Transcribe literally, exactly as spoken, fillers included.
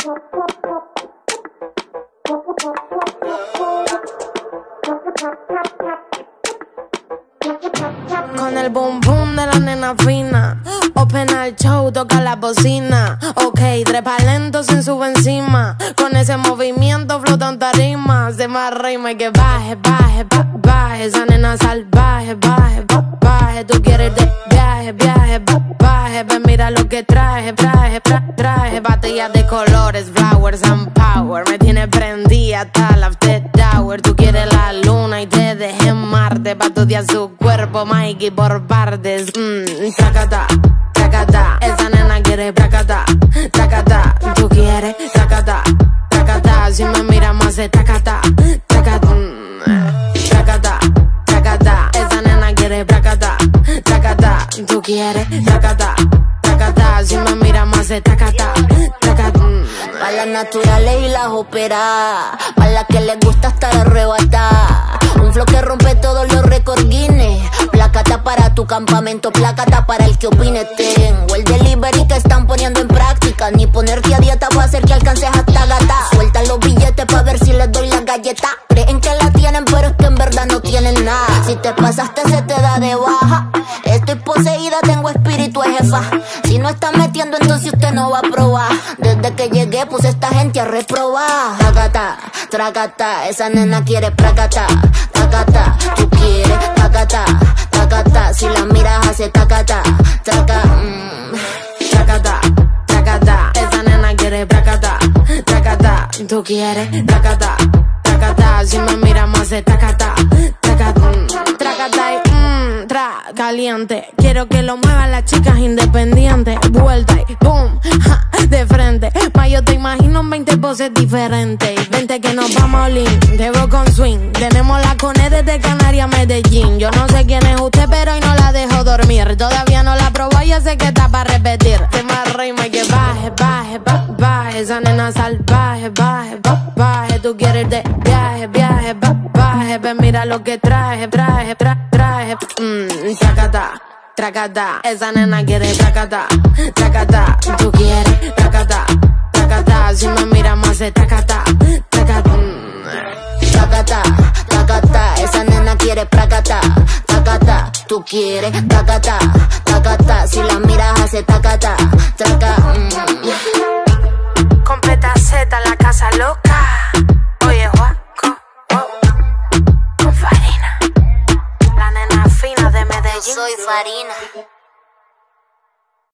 Con el boom boom de la nena fina, open al show, toca la bocina. Ok, trepa lento sin sube encima. Con ese movimiento flota en tarima. Se más rima y que baje, baje, ba, baje. Esa nena salvaje, baje, ba, baje. Tú quieres de viaje, viaje, ba, baje. Ven, mira lo que traje, traje, traje, traje. Batallas de colores, flowers and power. Me tiene prendida hasta la after hour. Tú quieres la luna y te dejé en Marte. Pa' estudiar su cuerpo, Mikey, por partes. Mmm, tracata, tracata. Esa nena quiere tracata, tracata. Tú quieres tracata, tracata. Si me miras más de tracata, tracata, mm, tracata, tracata. Esa nena quiere tracata, tracata. Tú quieres tracata, tracata. Si me miras más de tracata, tracata. Pa' las naturales y las operadas, pa' las que les gusta estar arrebatada. Un flow que rompe todos los récords Guinness. Placata para tu campamento, placata para el que opine. Tengo el delivery que están poniendo en práctica. Ni ponerte a dieta va a hacer que alcances hasta gata. Suelta los billetes pa' ver si les doy la galleta. Creen que la tienen pero es que en verdad no tienen nada. Si te pasaste se te da de baja. Estoy poseída, tengo espíritu de jefa. Si no está metiendo entonces usted no va a probar. Desde que llegué puse esta gente a reprobar. Tracata, tracata, esa nena quiere placata, tacata, tú quieres tacata, tacata. Si la miras hace tacata, traca, mm. Tracata, tracata. Esa nena quiere placata, tracata. Tú quieres tracata, tracata. Si me miras más de tacata, tracata, mm. Tracata y mmm, tra, caliente. Quiero que lo muevan las chicas independientes. Vuelta y boom, ja, de frente. Ma, yo te imagino en veinte poses diferentes. Vente que nos vamos a Olin, te veo con swing. Tenemos la cone desde Canarias a Medellín. Yo no sé quién es usted, pero hoy no la dejo dormir. Todavía no la probó, ya sé que está para repetir. Te más rima y que baje, baje, ba, baje. Esa nena salvaje, baje, ba, baje. Tú quieres de viaje, viaje, ba, baje. Ven, mira lo que traje, traje, tra, traje. Mmm, tracata, tracata. Esa nena quiere tracata, tracata. Tú quieres tracata, tracata. Si me miras más de tracata, tracata, mm. Tracata, tracata. Esa nena quiere placata, tacata. Tú quieres tacata, tacata. Si la miras hace tacata, traca, mm. Completa Z, la casa loca. Oye, guaco, oh. Con Farina, la nena fina de Medellín. Soy Farina.